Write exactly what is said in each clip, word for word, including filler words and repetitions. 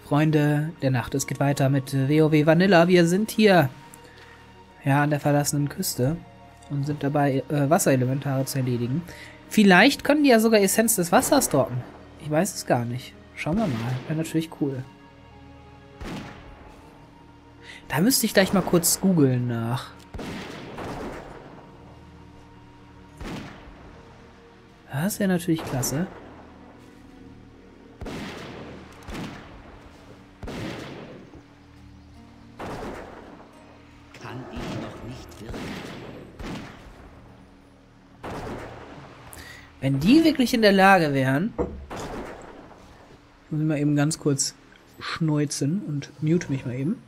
Freunde der Nacht, es geht weiter mit WoW Vanilla. Wir sind hier ja an der verlassenen Küste und sind dabei, äh, Wasserelementare zu erledigen. Vielleicht können die ja sogar Essenz des Wassers droppen. Ich weiß es gar nicht. Schauen wir mal. Wäre natürlich cool. Da müsste ich gleich mal kurz googeln nach. Das wäre natürlich klasse. Kann ich noch nicht wirken. Wenn die wirklich in der Lage wären... Muss ich mal eben ganz kurz schneuzen und mute mich mal eben.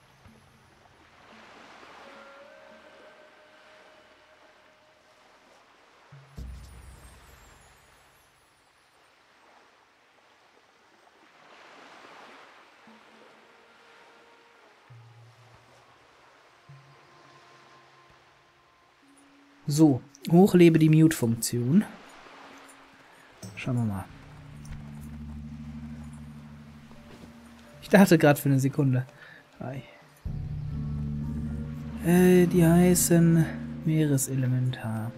So, hochlebe die Mute-Funktion. Schauen wir mal. Ich dachte gerade für eine Sekunde. Äh, die heißen Meereselementar.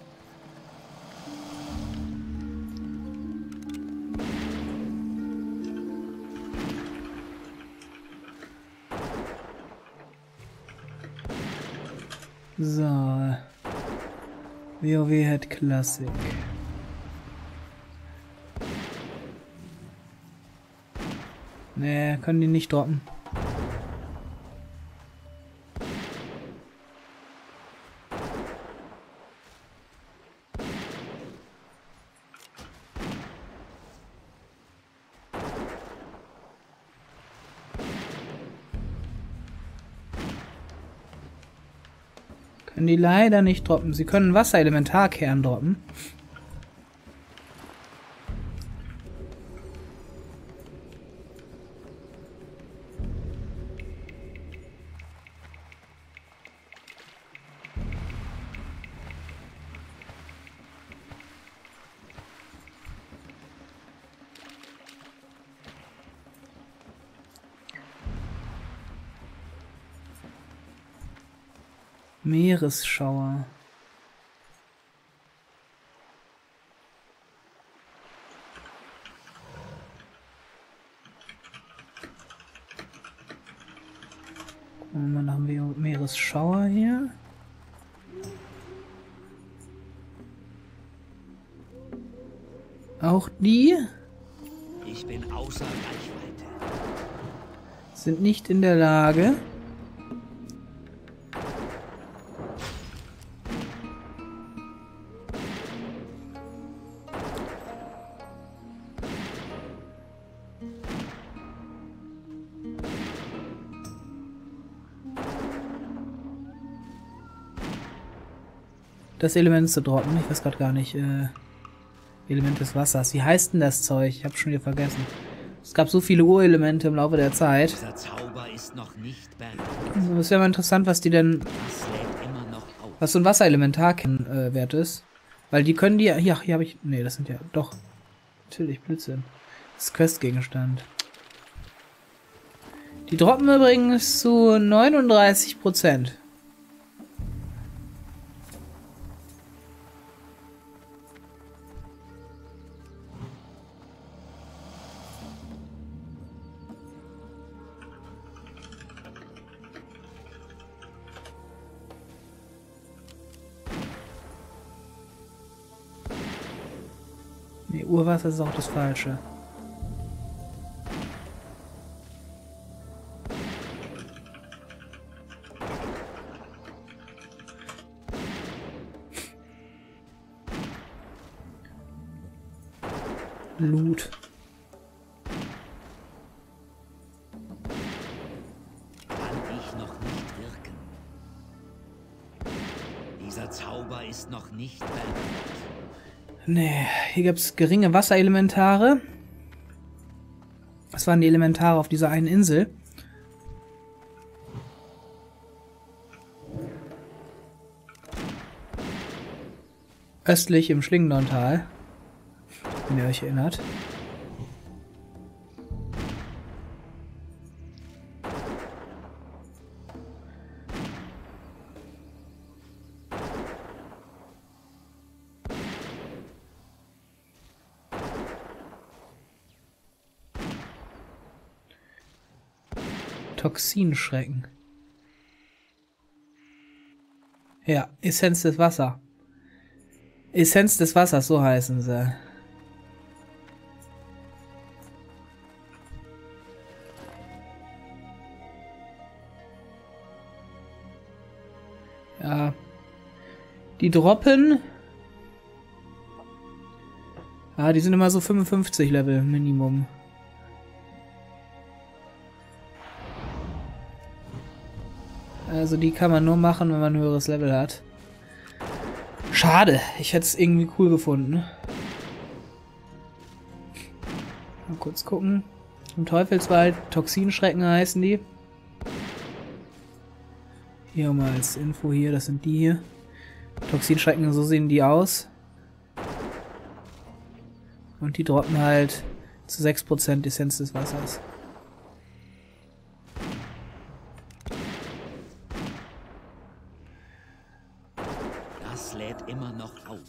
So. WoW Head Classic. Nee, können die nicht droppen. Können die leider nicht droppen. Sie können Wasserelementarkern droppen. Meeresschauer. Gucken wir mal nach dem Meeresschauer hier. Auch die Ich bin außer Reichweite. sind nicht in der Lage. Das Element zu droppen. Ich weiß gerade gar nicht. Äh, Element des Wassers. Wie heißt denn das Zeug? Ich habe schon wieder vergessen. Es gab so viele Urelemente im Laufe der Zeit. Dieser Zauber ist noch nicht beendet. Es wäre mal interessant, was die denn... Das lädt immer noch auf. Was so ein Wasserelementar-Wert ist. Weil die können die... Ja, hier habe ich... Nee, das sind ja... Doch. Natürlich, Blödsinn. Das ist Questgegenstand. Die droppen übrigens zu neununddreißig Prozent. Nee, Urwasser ist auch das Falsche. Loot. Kann ich noch nicht wirken. Dieser Zauber ist noch nicht beendet. Nee, hier gibt es geringe Wasserelementare. Das waren die Elementare auf dieser einen Insel. Östlich im Schlingendorntal. Wenn ihr euch erinnert. Toxinschrecken. Ja, Essenz des Wassers. Essenz des Wassers, so heißen sie. Ja. Die droppen. Ah, die sind immer so fünfundfünfzig Level Minimum. Also die kann man nur machen, wenn man ein höheres Level hat. Schade, ich hätte es irgendwie cool gefunden. Mal kurz gucken. Im Teufelswald, Toxinschrecken heißen die. Hier mal als Info hier, das sind die hier. Toxinschrecken, so sehen die aus. Und die droppen halt zu sechs Prozent Essenz des Wassers. Das lädt immer noch auf.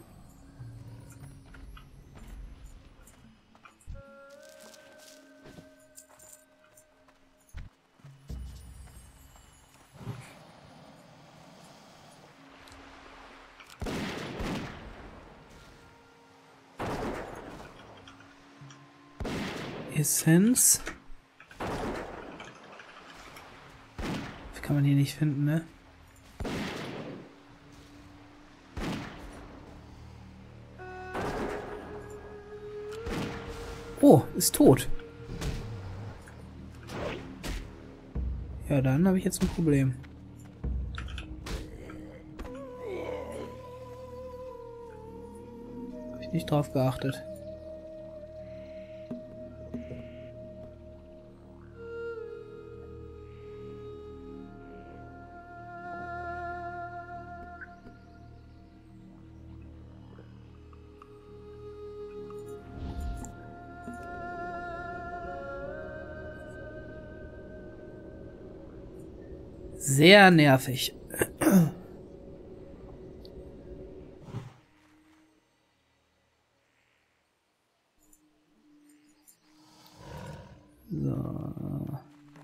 Essenz. Das kann man hier nicht finden, ne? Oh, ist tot. Ja, dann habe ich jetzt ein Problem. Habe ich nicht drauf geachtet. Sehr nervig. So.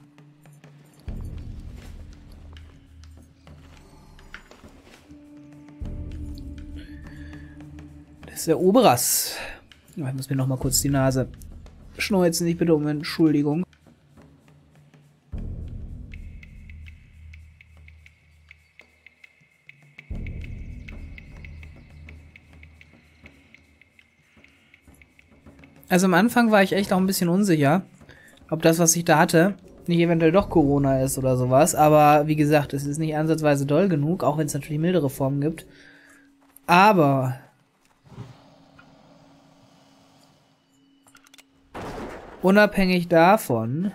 Das ist der Oberas. Ich muss mir noch mal kurz die Nase schneuzen. Ich bitte um Entschuldigung. Also am Anfang war ich echt auch ein bisschen unsicher, ob das, was ich da hatte, nicht eventuell doch Corona ist oder sowas. Aber wie gesagt, es ist nicht ansatzweise doll genug, auch wenn es natürlich mildere Formen gibt. Aber unabhängig davon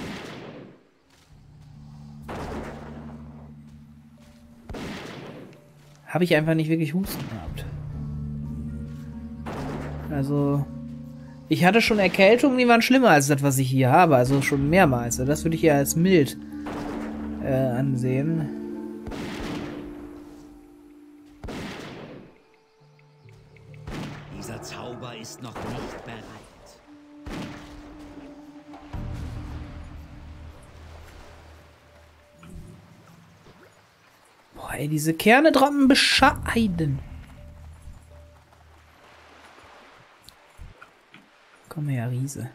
habe ich einfach nicht wirklich Husten gehabt. Also ich hatte schon Erkältungen, die waren schlimmer als das, was ich hier habe. Also schon mehrmals. Das würde ich ja als mild äh, ansehen. Dieser Zauber ist noch nicht bereit. Boah, ey, diese Kerne droppen bescheiden. Komm her, Riese.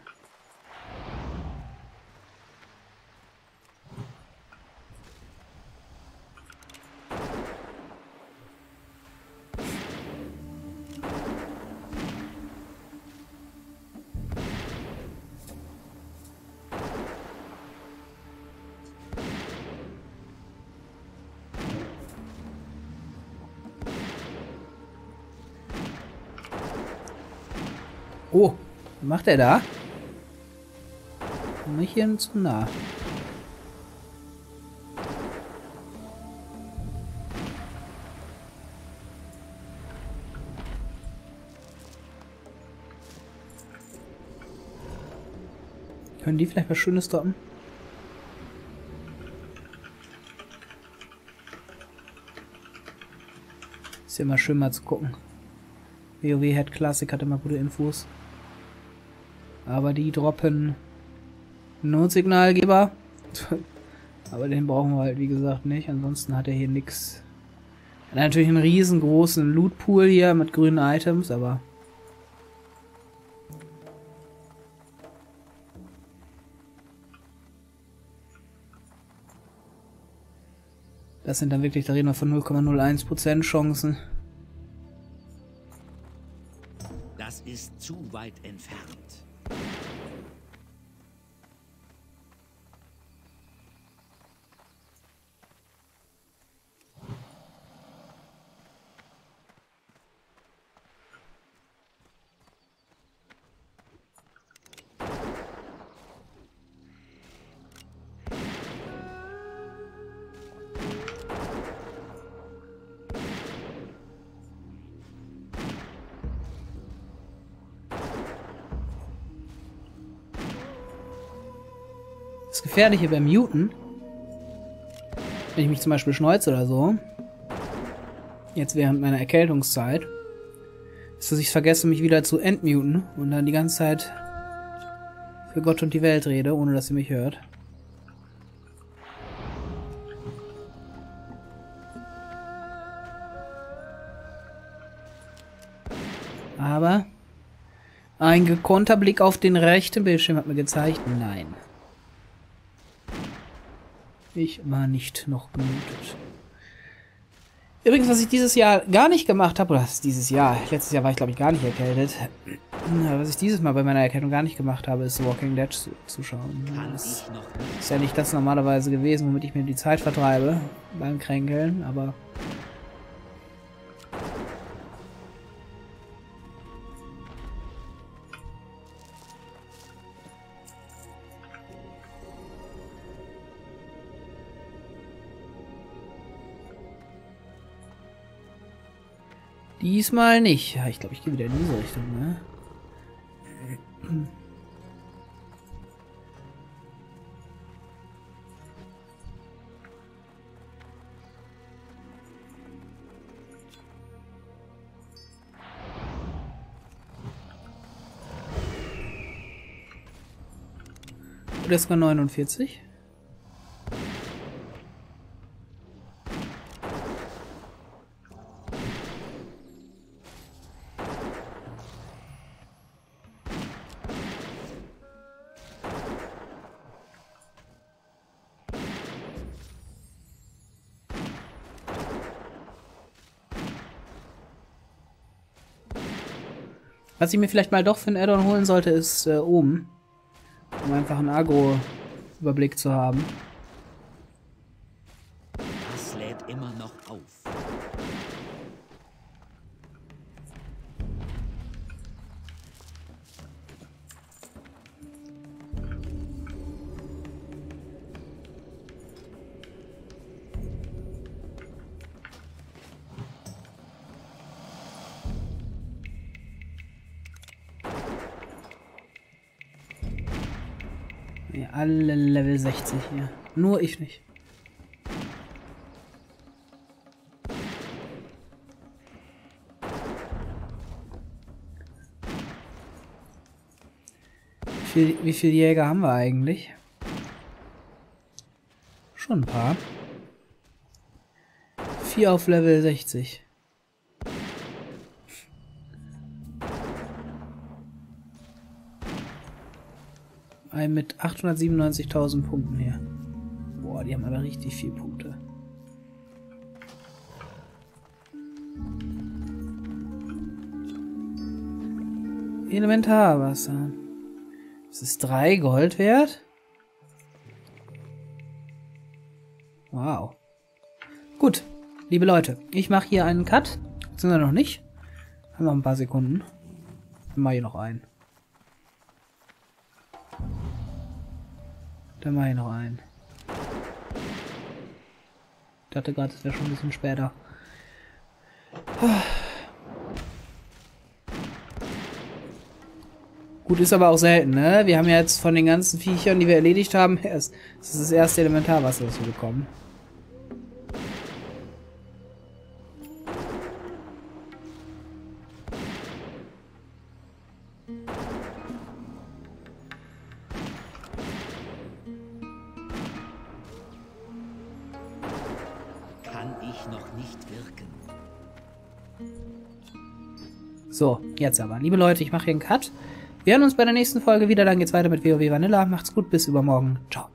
Oh, was macht er da? Nicht hier zu nah. Können die vielleicht was Schönes droppen? Ist ja immer schön mal zu gucken. WoW Head Classic hat immer gute Infos. Aber die droppen Notsignalgeber Aber den brauchen wir halt, wie gesagt, nicht. Ansonsten hat er hier nichts. Er hat natürlich einen riesengroßen Lootpool hier mit grünen Items, aber... Das sind dann wirklich, da reden wir von null Komma null eins Prozent Chancen. Das ist zu weit entfernt. Das Gefährliche beim Muten, wenn ich mich zum Beispiel schneuze oder so, jetzt während meiner Erkältungszeit, ist, dass ich vergesse, mich wieder zu entmuten und dann die ganze Zeit für Gott und die Welt rede, ohne dass sie mich hört. Aber ein gekonnter Blick auf den rechten Bildschirm hat mir gezeigt, nein. Ich war nicht noch gemutet. Übrigens, was ich dieses Jahr gar nicht gemacht habe, oder dieses Jahr, letztes Jahr war ich glaube ich gar nicht erkältet, was ich dieses Mal bei meiner Erkältung gar nicht gemacht habe, ist Walking Dead zu, zu schauen. Das ist ja nicht das normalerweise gewesen, womit ich mir die Zeit vertreibe beim Kränkeln, aber... Diesmal nicht. Ja, ich glaube, ich gehe wieder in diese Richtung, ne? Oder ist sogar neunundvierzig? Was ich mir vielleicht mal doch für ein Add-on holen sollte, ist äh, oben. Um einfach einen Agro-Überblick zu haben. Das lädt immer noch auf. Ja, alle Level sechzig hier. Nur ich nicht. Wie viel, wie viele Jäger haben wir eigentlich? Schon ein paar. Vier auf Level sechzig. Ein mit achthundertsiebenundneunzigtausend Punkten hier. Boah, die haben aber richtig viele Punkte. Elementarwasser. Das ist drei Gold wert. Wow. Gut, liebe Leute, ich mache hier einen Cut. Sind wir noch nicht? Haben noch ein paar Sekunden. Dann mache ich noch einen. Dann mache ich noch einen. Ich dachte gerade, es wäre schon ein bisschen später. Gut, ist aber auch selten, ne? Wir haben ja jetzt von den ganzen Viechern, die wir erledigt haben, erst, das ist das erste Elementarwasser, das wir bekommen. noch nicht wirken. So, jetzt aber. Liebe Leute, ich mache hier einen Cut. Wir hören uns bei der nächsten Folge wieder. Dann geht's weiter mit WoW Vanilla. Macht's gut, bis übermorgen. Ciao.